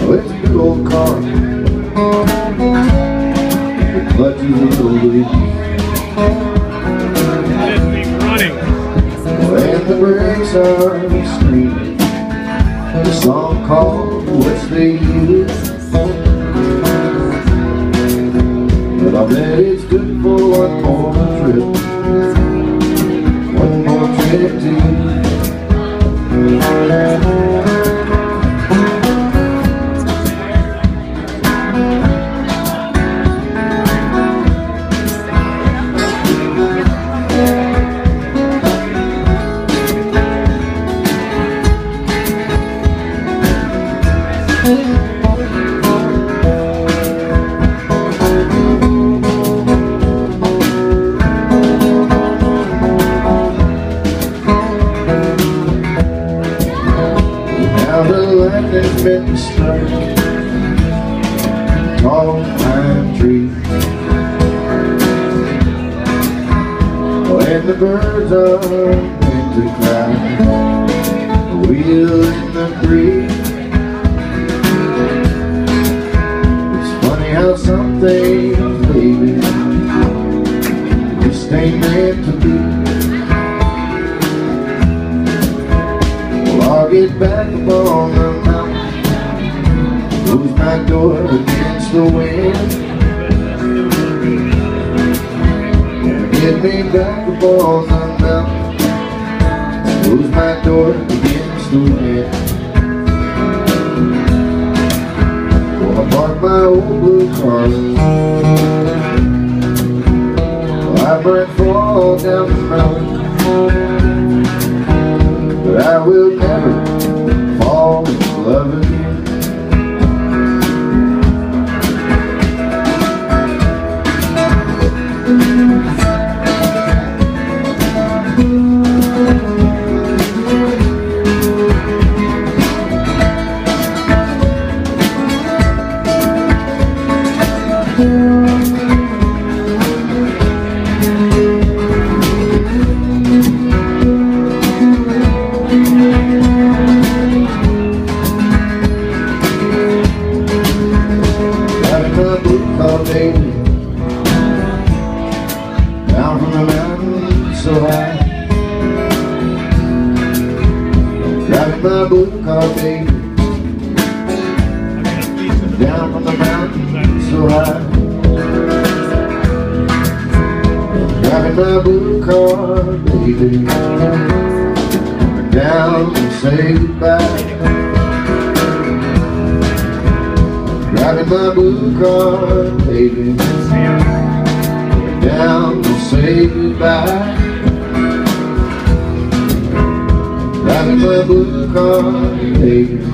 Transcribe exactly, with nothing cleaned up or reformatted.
Oh, it's a good old car, but you will leave. Just keep running. When the brakes are screaming, the song called What's the Use? But I bet it's good for one more trip, one more trip to you. Now the land has been struck, tall pine tree, and the birds are meant to cry, a wheel in the breeze. It's funny how some things, baby, just ain't meant to be. I'll get back up on the mountain, close my door against the wind. Get me back up on the mountain, close my door against the wind. Well, I park my old blue car, well, I might fall down the mountain, but I will never fall in love again. Oh, baby, down from the mountain so high, driving my blue car, baby, down from the mountain so high, driving my blue car, baby, down and say goodbye. Driving my blue car, baby, down to say goodbye. Driving my blue car, baby,